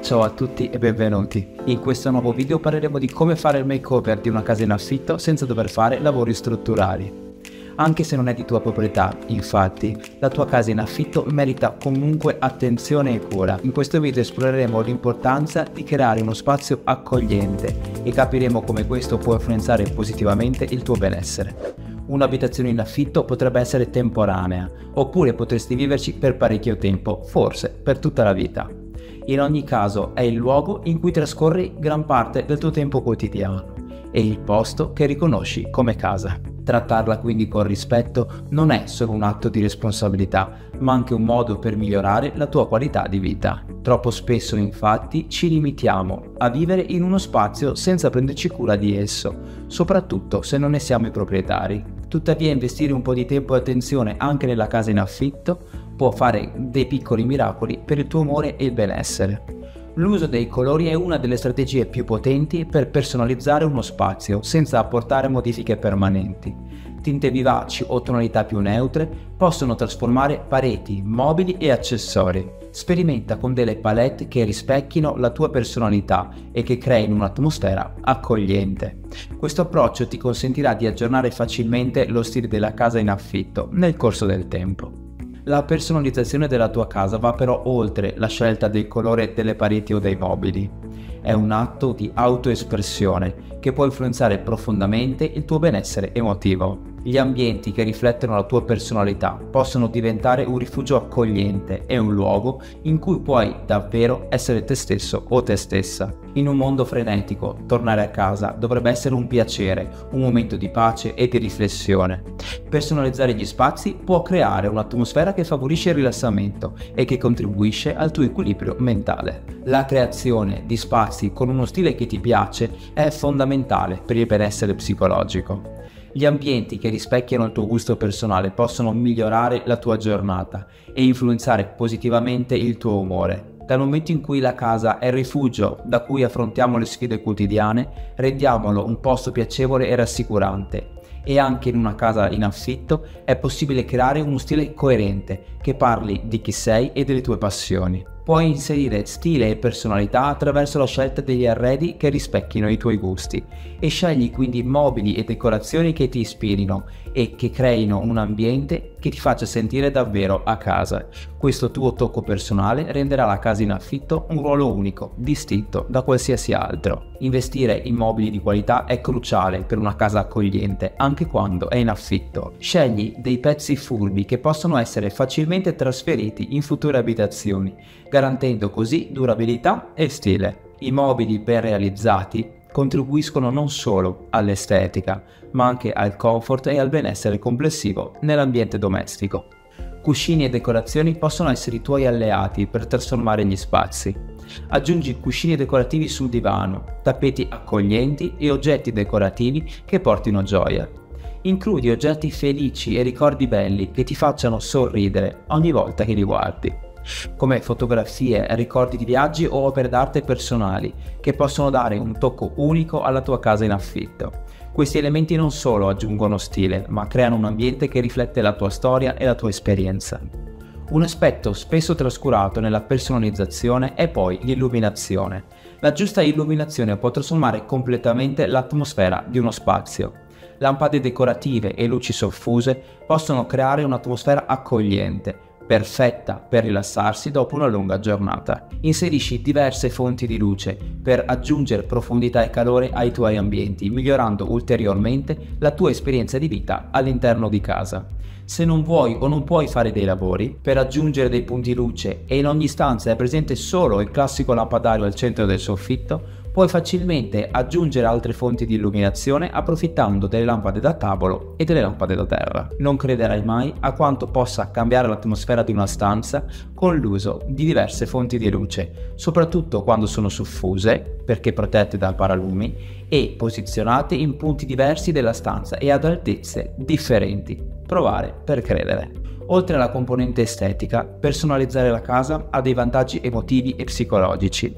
Ciao a tutti e benvenuti. In questo nuovo video parleremo di come fare il makeover di una casa in affitto senza dover fare lavori strutturali. Anche se non è di tua proprietà, infatti, la tua casa in affitto merita comunque attenzione e cura. In questo video esploreremo l'importanza di creare uno spazio accogliente e capiremo come questo può influenzare positivamente il tuo benessere. Un'abitazione in affitto potrebbe essere temporanea, oppure potresti viverci per parecchio tempo, forse per tutta la vita. In ogni caso è il luogo in cui trascorri gran parte del tuo tempo quotidiano e il posto che riconosci come casa. Trattarla quindi con rispetto non è solo un atto di responsabilità, ma anche un modo per migliorare la tua qualità di vita. Troppo spesso infatti ci limitiamo a vivere in uno spazio senza prenderci cura di esso, soprattutto se non ne siamo i proprietari. Tuttavia investire un po' di tempo e attenzione anche nella casa in affitto può fare dei piccoli miracoli per il tuo umore e il benessere. L'uso dei colori è una delle strategie più potenti per personalizzare uno spazio senza apportare modifiche permanenti. Tinte vivaci o tonalità più neutre possono trasformare pareti, mobili e accessori. Sperimenta con delle palette che rispecchino la tua personalità e che creino un'atmosfera accogliente. Questo approccio ti consentirà di aggiornare facilmente lo stile della casa in affitto nel corso del tempo. La personalizzazione della tua casa va però oltre la scelta del colore delle pareti o dei mobili. È un atto di autoespressione che può influenzare profondamente il tuo benessere emotivo. Gli ambienti che riflettono la tua personalità possono diventare un rifugio accogliente e un luogo in cui puoi davvero essere te stesso o te stessa. In un mondo frenetico, tornare a casa dovrebbe essere un piacere, un momento di pace e di riflessione. Personalizzare gli spazi può creare un'atmosfera che favorisce il rilassamento e che contribuisce al tuo equilibrio mentale. La creazione di spazi con uno stile che ti piace è fondamentale per il benessere psicologico. Gli ambienti che rispecchiano il tuo gusto personale possono migliorare la tua giornata e influenzare positivamente il tuo umore. Dal momento in cui la casa è il rifugio da cui affrontiamo le sfide quotidiane, rendiamolo un posto piacevole e rassicurante. E anche in una casa in affitto è possibile creare uno stile coerente che parli di chi sei e delle tue passioni. Puoi inserire stile e personalità attraverso la scelta degli arredi che rispecchino i tuoi gusti e scegli quindi mobili e decorazioni che ti ispirino e che creino un ambiente che ti faccia sentire davvero a casa. Questo tuo tocco personale renderà la casa in affitto un ruolo unico, distinto da qualsiasi altro. Investire in mobili di qualità è cruciale per una casa accogliente, anche quando è in affitto. Scegli dei pezzi furbi che possono essere facilmente trasferiti in future abitazioni, garantendo così durabilità e stile. I mobili ben realizzati contribuiscono non solo all'estetica, ma anche al comfort e al benessere complessivo nell'ambiente domestico. Cuscini e decorazioni possono essere i tuoi alleati per trasformare gli spazi. Aggiungi cuscini decorativi sul divano, tappeti accoglienti e oggetti decorativi che portino gioia. Includi oggetti felici e ricordi belli che ti facciano sorridere ogni volta che li guardi, come fotografie, ricordi di viaggi o opere d'arte personali che possono dare un tocco unico alla tua casa in affitto. Questi elementi non solo aggiungono stile, ma creano un ambiente che riflette la tua storia e la tua esperienza. Un aspetto spesso trascurato nella personalizzazione è poi l'illuminazione. La giusta illuminazione può trasformare completamente l'atmosfera di uno spazio. Lampade decorative e luci soffuse possono creare un'atmosfera accogliente, perfetta per rilassarsi dopo una lunga giornata. Inserisci diverse fonti di luce per aggiungere profondità e calore ai tuoi ambienti, migliorando ulteriormente la tua esperienza di vita all'interno di casa. Se non vuoi o non puoi fare dei lavori per aggiungere dei punti luce e in ogni stanza è presente solo il classico lampadario al centro del soffitto, puoi facilmente aggiungere altre fonti di illuminazione approfittando delle lampade da tavolo e delle lampade da terra. Non crederai mai a quanto possa cambiare l'atmosfera di una stanza con l'uso di diverse fonti di luce, soprattutto quando sono soffuse, perché protette dal paralumi, e posizionate in punti diversi della stanza e ad altezze differenti. Provare per credere. Oltre alla componente estetica, personalizzare la casa ha dei vantaggi emotivi e psicologici.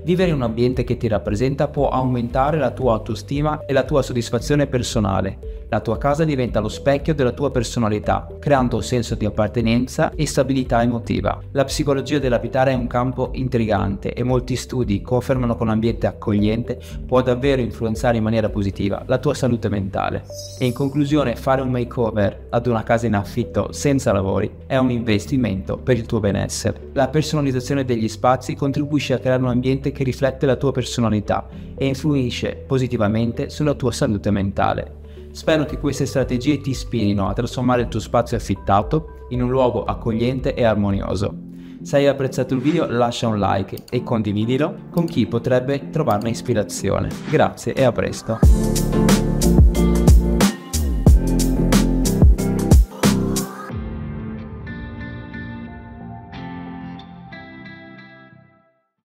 Vivere in un ambiente che ti rappresenta può aumentare la tua autostima e la tua soddisfazione personale. La tua casa diventa lo specchio della tua personalità, creando un senso di appartenenza e stabilità emotiva. La psicologia dell'abitare è un campo intrigante e molti studi confermano che un ambiente accogliente può davvero influenzare in maniera positiva la tua salute mentale. E in conclusione, fare un makeover ad una casa in affitto senza lavori è un investimento per il tuo benessere. La personalizzazione degli spazi contribuisce a creare un ambiente che riflette la tua personalità e influisce positivamente sulla tua salute mentale. Spero che queste strategie ti ispirino a trasformare il tuo spazio affittato in un luogo accogliente e armonioso. Se hai apprezzato il video, lascia un like e condividilo con chi potrebbe trovarne ispirazione. Grazie e a presto.